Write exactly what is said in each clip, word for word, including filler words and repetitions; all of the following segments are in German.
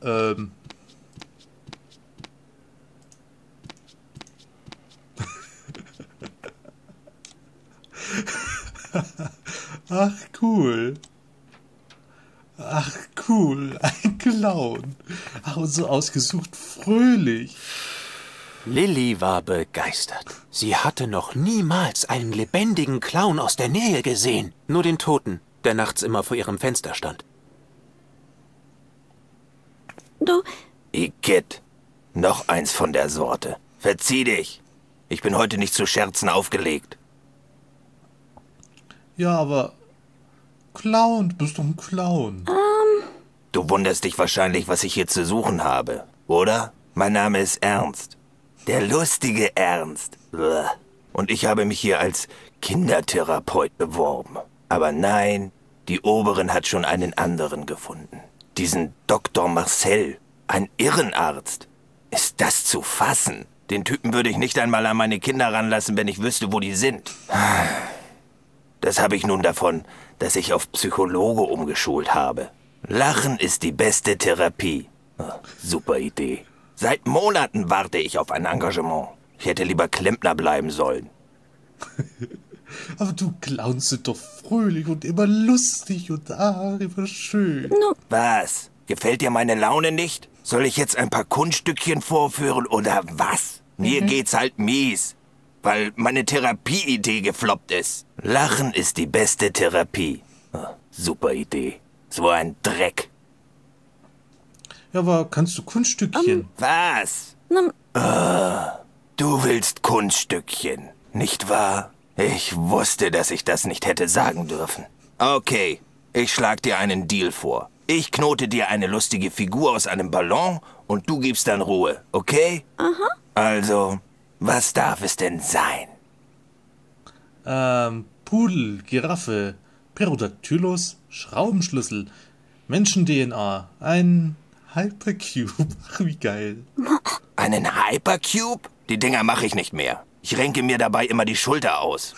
Ähm. Ach, cool. Ach, cool. Ein Clown. Ach, und so ausgesucht fröhlich. Lilly war begeistert. Sie hatte noch niemals einen lebendigen Clown aus der Nähe gesehen. Nur den Toten, der nachts immer vor ihrem Fenster stand. Du... Igitt. Noch eins von der Sorte. Verzieh dich. Ich bin heute nicht zu Scherzen aufgelegt. Ja, aber... Clown, du bist doch ein Clown. Ähm... Du wunderst dich wahrscheinlich, was ich hier zu suchen habe, oder? Mein Name ist Ernst. Der lustige Ernst. Und ich habe mich hier als Kindertherapeut beworben. Aber nein, die Oberin hat schon einen anderen gefunden. Diesen Doktor Marcel. Ein Irrenarzt. Ist das zu fassen? Den Typen würde ich nicht einmal an meine Kinder ranlassen, wenn ich wüsste, wo die sind. Das habe ich nun davon, dass ich auf Psychologe umgeschult habe. Lachen ist die beste Therapie. Oh, super Idee. Seit Monaten warte ich auf ein Engagement. Ich hätte lieber Klempner bleiben sollen. Aber du Clowns sind doch fröhlich und immer lustig und ah, immer schön. No. Was? Gefällt dir meine Laune nicht? Soll ich jetzt ein paar Kunststückchen vorführen oder was? Mir Mhm. geht's halt mies, weil meine Therapieidee gefloppt ist. Lachen ist die beste Therapie. Oh, super Idee. So ein Dreck. Ja, aber kannst du Kunststückchen? Was? Na, Du willst Kunststückchen, nicht wahr? Ich wusste, dass ich das nicht hätte sagen dürfen. Okay, ich schlag dir einen Deal vor. Ich knote dir eine lustige Figur aus einem Ballon und du gibst dann Ruhe, okay? aha. Also, was darf es denn sein? Ähm, Pudel, Giraffe, Pterodactylus, Schraubenschlüssel, Menschen-D N A, ein Hypercube. Ach, wie geil. Einen Hypercube? Die Dinger mache ich nicht mehr. Ich renke mir dabei immer die Schulter aus.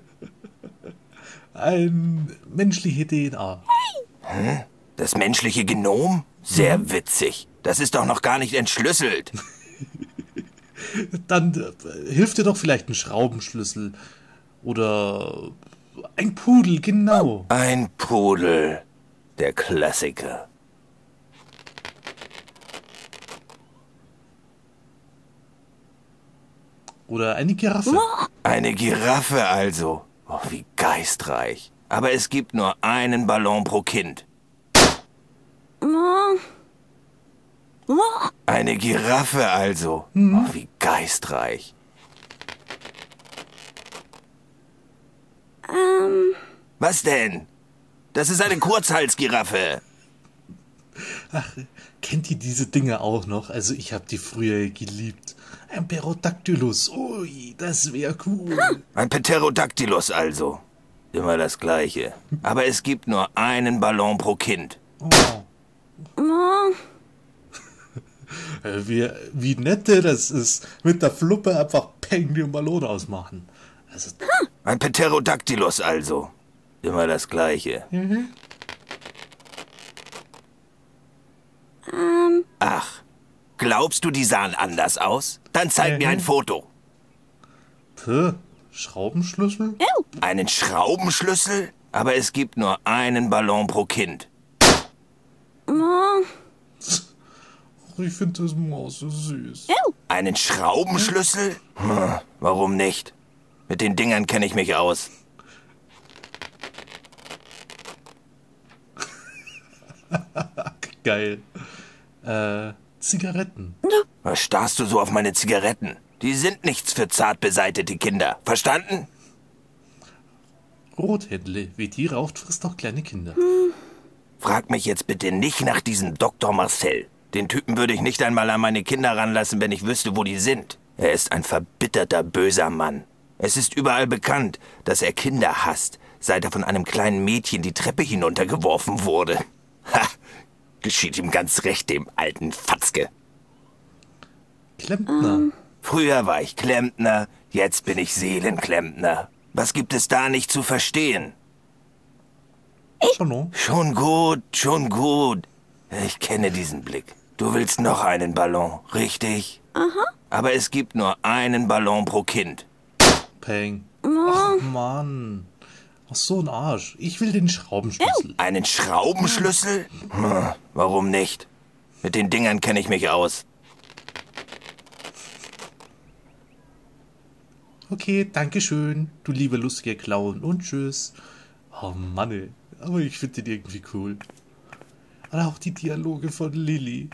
Ein menschliche D N A. Das menschliche Genom? Sehr witzig. Das ist doch noch gar nicht entschlüsselt. Dann äh, hilft dir doch vielleicht ein Schraubenschlüssel. Oder ein Pudel, genau. Ein Pudel. Der Klassiker. Oder eine Giraffe. Eine Giraffe also. Oh, wie geistreich. Aber es gibt nur einen Ballon pro Kind. Oh. Oh. Eine Giraffe also. Oh, wie geistreich. Ähm... Was denn? Das ist eine Kurzhalsgiraffe. Kennt ihr diese Dinge auch noch? Also ich habe die früher geliebt. Ein Pterodactylus. Ui, das wäre cool. Ein Pterodactylus also. Immer das Gleiche. Aber es gibt nur einen Ballon pro Kind. Oh. Oh. Äh, Wie, wie nette das ist. Mit der Fluppe einfach peng den Ballon ausmachen. Also, Ein Pterodactylus also. Immer das Gleiche. Ähm... Ach, glaubst du, die sahen anders aus? Dann zeig mir ein Foto. Puh, Schraubenschlüssel? Ew. Einen Schraubenschlüssel? Aber es gibt nur einen Ballon pro Kind. Oh. Ich finde das Maus so süß. Ew. Einen Schraubenschlüssel? Hm, warum nicht? Mit den Dingern kenne ich mich aus. Geil. Äh, Zigaretten. Was starrst du so auf meine Zigaretten? Die sind nichts für zart beseitete Kinder. Verstanden? Rothändle. Wie die raucht, frisst auch kleine Kinder. Frag mich jetzt bitte nicht nach diesem Doktor Marcel. Den Typen würde ich nicht einmal an meine Kinder ranlassen, wenn ich wüsste, wo die sind. Er ist ein verbitterter, böser Mann. Es ist überall bekannt, dass er Kinder hasst, seit er von einem kleinen Mädchen die Treppe hinuntergeworfen wurde. Ha! Geschieht ihm ganz recht, dem alten Fatzke. Klempner. Früher war ich Klempner, jetzt bin ich Seelenklempner. Was gibt es da nicht zu verstehen? Hallo. Schon gut, schon gut. Ich kenne diesen Blick. Du willst noch einen Ballon, richtig? Aha. Aber es gibt nur einen Ballon pro Kind. Peng. Ach, Mann. Ach, so ein Arsch. Ich will den Schraubenschlüssel. Einen Schraubenschlüssel? Hm, warum nicht? Mit den Dingern kenne ich mich aus. Okay, danke schön, du lieber lustiger Clown. Und tschüss. Oh Mann, ey. Aber ich finde den irgendwie cool. Und auch die Dialoge von Lilly.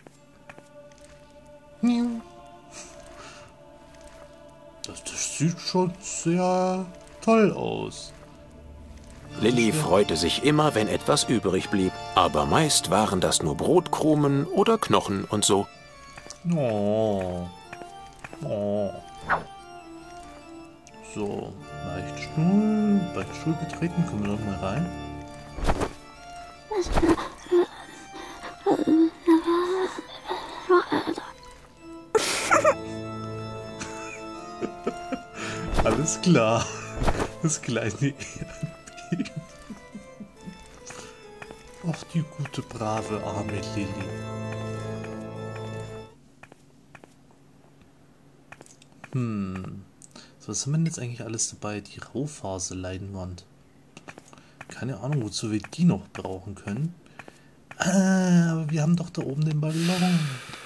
Das, das sieht schon sehr toll aus. Lilly freute sich immer, wenn etwas übrig blieb. Aber meist waren das nur Brotkrumen oder Knochen und so. Oh. Oh. So, Beichtstuhl. Beichtstuhl betreten. Kommen wir noch mal rein. Alles klar. Das kleine Erdbeben. Ach, die gute, brave, arme Lilly. Hm. So, was haben wir denn jetzt eigentlich alles dabei? Die Raufaserleinwand. Keine Ahnung, wozu wir die noch brauchen können. Ah, aber wir haben doch da oben den Ballon.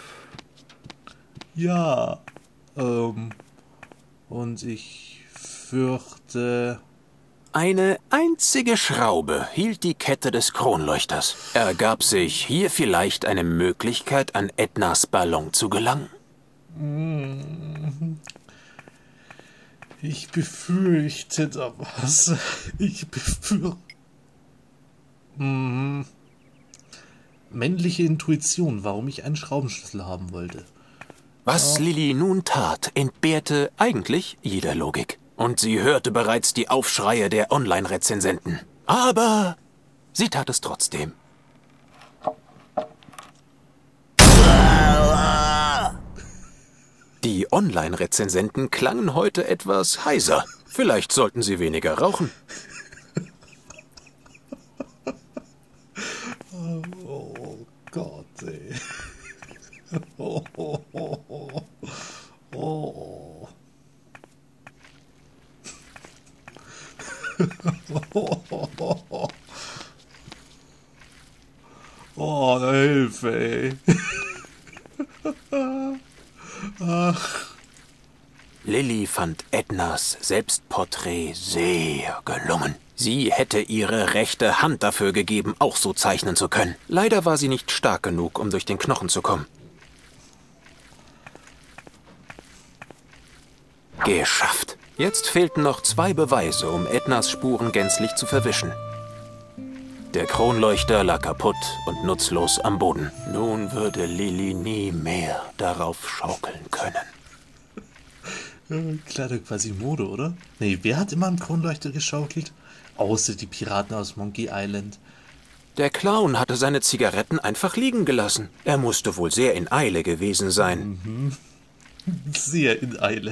Ja. Ähm. Und ich fürchte... Eine einzige Schraube hielt die Kette des Kronleuchters. Ergab sich hier vielleicht eine Möglichkeit, an Ednas Ballon zu gelangen? Ich befürchte da was. Ich befürchte... Hm. Männliche Intuition, warum ich einen Schraubenschlüssel haben wollte. Was Lilly nun tat, entbehrte eigentlich jeder Logik. Und sie hörte bereits die Aufschreie der Online-Rezensenten. Aber sie tat es trotzdem. Die Online-Rezensenten klangen heute etwas heiser. Vielleicht sollten sie weniger rauchen. Oh Gott, ey. Oh, oh, oh, oh. Oh. Oh, Hilfe, ey. Ach. Lilly fand Ednas Selbstporträt sehr gelungen. Sie hätte ihre rechte Hand dafür gegeben, auch so zeichnen zu können. Leider war sie nicht stark genug, um durch den Knochen zu kommen. Geschafft. Jetzt fehlten noch zwei Beweise, um Ednas Spuren gänzlich zu verwischen. Der Kronleuchter lag kaputt und nutzlos am Boden. Nun würde Lilly nie mehr darauf schaukeln können. Kleider quasi Mode, oder? Nee, wer hat immer am Kronleuchter geschaukelt? Außer die Piraten aus Monkey Island. Der Clown hatte seine Zigaretten einfach liegen gelassen. Er musste wohl sehr in Eile gewesen sein. Mhm. Sehr in Eile.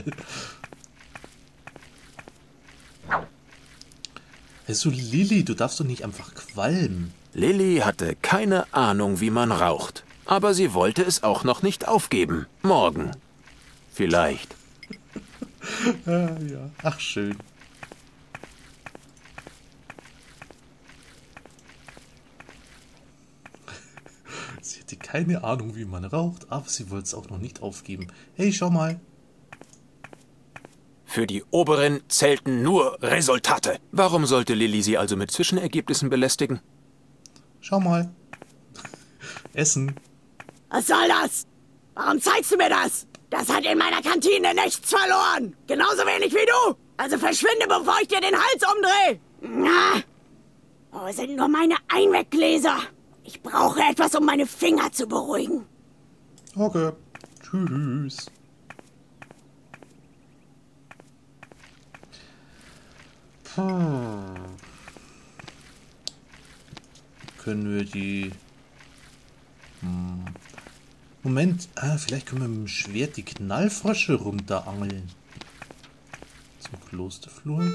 Also Lilly, du darfst doch nicht einfach qualmen. Lilly hatte keine Ahnung, wie man raucht. Aber sie wollte es auch noch nicht aufgeben. Morgen. Vielleicht. Ah, ja. Ach, schön. Sie hatte keine Ahnung, wie man raucht, aber sie wollte es auch noch nicht aufgeben. Hey, schau mal. Für die Oberin zählten nur Resultate. Warum sollte Lilly sie also mit Zwischenergebnissen belästigen? Schau mal. Essen. Was soll das? Warum zeigst du mir das? Das hat in meiner Kantine nichts verloren. Genauso wenig wie du. Also verschwinde, bevor ich dir den Hals umdrehe. Na, wo sind nur meine Einweggläser? Ich brauche etwas, um meine Finger zu beruhigen. Okay. Tschüss. Hm. Können wir die... Hm. Moment, ah, vielleicht können wir mit dem Schwert die Knallfrösche runterangeln. Zum Klosterflur.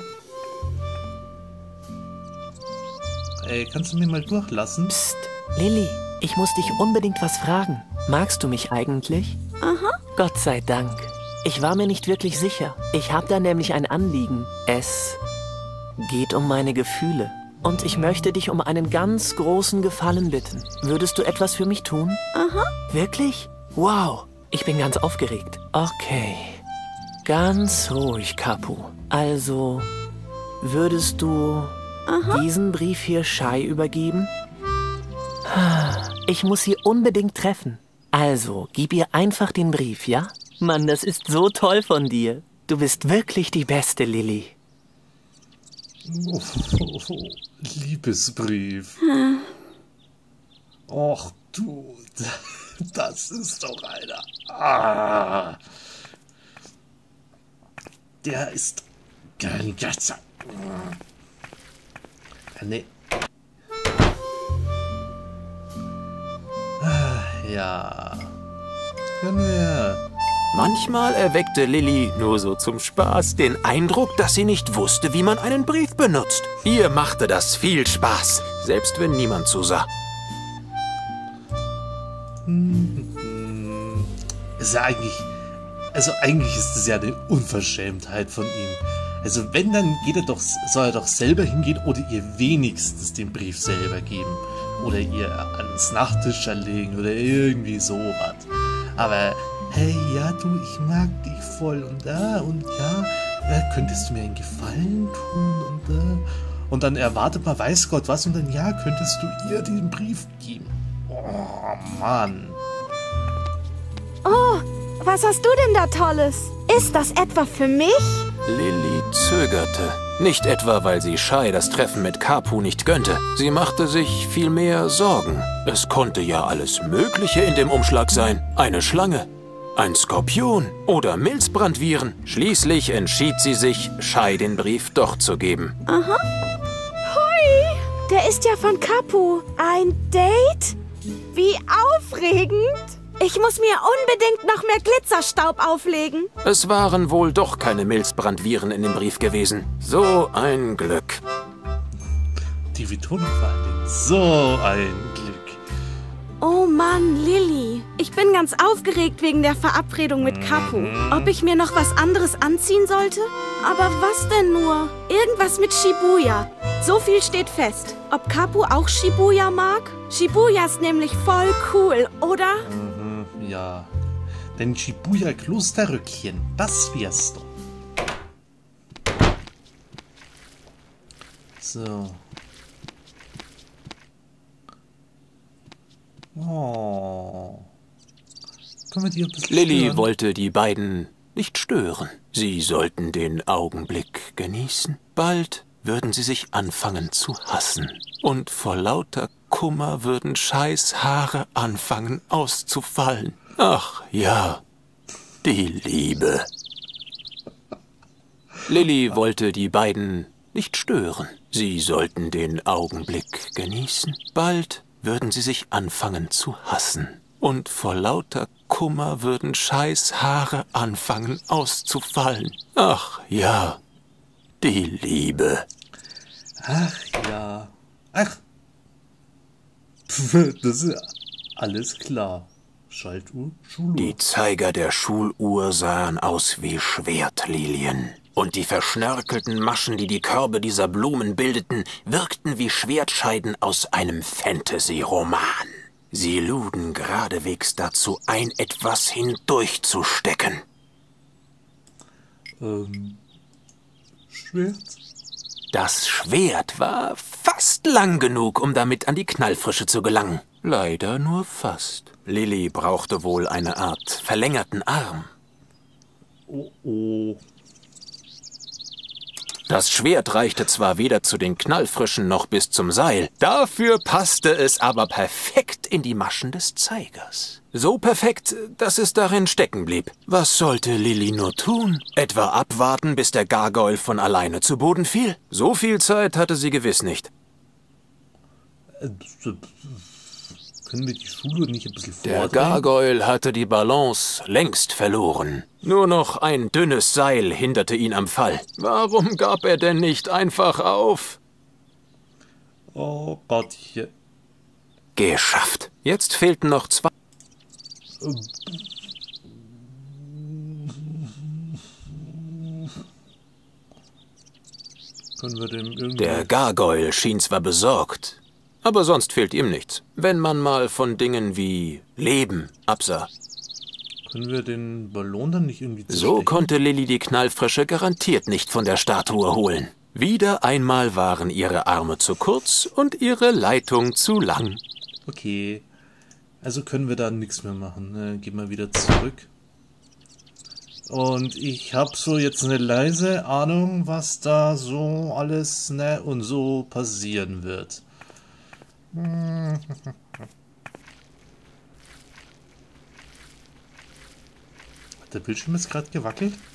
Ey, kannst du mir mal durchlassen? Psst, Lilly, ich muss dich unbedingt was fragen. Magst du mich eigentlich? Aha. Gott sei Dank. Ich war mir nicht wirklich sicher. Ich habe da nämlich ein Anliegen. Es geht um meine Gefühle. Und ich möchte dich um einen ganz großen Gefallen bitten. Würdest du etwas für mich tun? Aha. Wirklich? Wow. Ich bin ganz aufgeregt. Okay. Ganz ruhig, Kapu. Also, würdest du Aha. diesen Brief hier Shai übergeben? Ich muss sie unbedingt treffen. Also, gib ihr einfach den Brief, ja? Mann, das ist so toll von dir. Du bist wirklich die Beste, Lilly. Oh, oh, oh, Liebesbrief. Och du, das ist doch einer. Ah. Der ist ganz... Nee. Ja. Können wir... Manchmal erweckte Lilly nur so zum Spaß den Eindruck, dass sie nicht wusste, wie man einen Brief benutzt. Ihr machte das viel Spaß, selbst wenn niemand zusah. Ist ja eigentlich... Also eigentlich ist es ja eine Unverschämtheit von ihm. Also wenn, dann geht er doch, soll er doch selber hingehen oder ihr wenigstens den Brief selber geben. Oder ihr ans Nachttisch legen oder irgendwie sowas. Aber, hey, ja du, ich mag dich voll und da und ja, ja, könntest du mir einen Gefallen tun und da. Und dann erwartet man weiß Gott was und dann, ja, könntest du ihr den Brief geben. Oh, Mann. Oh, was hast du denn da Tolles? Ist das etwa für mich? Lilly zögerte. Nicht etwa, weil sie Shai das Treffen mit Kapu nicht gönnte. Sie machte sich vielmehr Sorgen. Es konnte ja alles Mögliche in dem Umschlag sein. Eine Schlange, ein Skorpion oder Milzbrandviren. Schließlich entschied sie sich, Shai den Brief doch zu geben. Aha. Hui, der ist ja von Kapu. Ein Date? Wie aufregend. Ich muss mir unbedingt noch mehr Glitzerstaub auflegen. Es waren wohl doch keine Milzbrandviren in dem Brief gewesen. So ein Glück. Die Betonung vor allen Dingen. So ein Glück. Oh Mann, Lilly. Ich bin ganz aufgeregt wegen der Verabredung mit Kapu. Ob ich mir noch was anderes anziehen sollte? Aber was denn nur? Irgendwas mit Shibuya. So viel steht fest. Ob Kapu auch Shibuya mag? Shibuya ist nämlich voll cool, oder? Ja, dein Shibuya-Klosterröckchen, das wär's doch. So. Oh. Können wir die ein bisschen Lilly stören? wollte die beiden nicht stören. Sie sollten den Augenblick genießen. Bald würden sie sich anfangen zu hassen. Und vor lauter Kummer würden Shais Haare anfangen auszufallen. Ach ja, die Liebe. Lilly wollte die beiden nicht stören. Sie sollten den Augenblick genießen. Bald würden sie sich anfangen zu hassen. Und vor lauter Kummer würden Shais Haare anfangen auszufallen. Ach ja, die Liebe. Ach ja. Ach. Das ist alles klar. Schaltuhr, Schuluhr. Die Zeiger der Schuluhr sahen aus wie Schwertlilien. Und die verschnörkelten Maschen, die die Körbe dieser Blumen bildeten, wirkten wie Schwertscheiden aus einem Fantasy-Roman. Sie luden geradewegs dazu ein, etwas hindurchzustecken. Ähm. Schwert? Das Schwert war fast lang genug, um damit an die Knallfrische zu gelangen. Leider nur fast. Lilly brauchte wohl eine Art verlängerten Arm. Oh oh. Das Schwert reichte zwar weder zu den Knallfrischen noch bis zum Seil, dafür passte es aber perfekt in die Maschen des Zeigers. So perfekt, dass es darin stecken blieb. Was sollte Lilly nur tun? Etwa abwarten, bis der Gargoyle von alleine zu Boden fiel? So viel Zeit hatte sie gewiss nicht. Äh, Können wir die Schule nicht ein bisschen Der vordrehen? Gargoyle hatte die Balance längst verloren. Nur noch ein dünnes Seil hinderte ihn am Fall. Warum gab er denn nicht einfach auf? Oh Gott, hier. Geschafft. Jetzt fehlten noch zwei... Können wir dem irgendwie... Der Gargoyle schien zwar besorgt, aber sonst fehlt ihm nichts, wenn man mal von Dingen wie Leben absah. Können wir den Ballon dann nicht irgendwie So zerstechen? konnte Lilly die Knallfrische garantiert nicht von der Statue holen. Wieder einmal waren ihre Arme zu kurz und ihre Leitung zu lang. Okay. Also können wir da nichts mehr machen. Ne? Gehen wir wieder zurück. Und ich habe so jetzt eine leise Ahnung, was da so alles ne und so passieren wird. Hat der Bildschirm jetzt gerade gewackelt?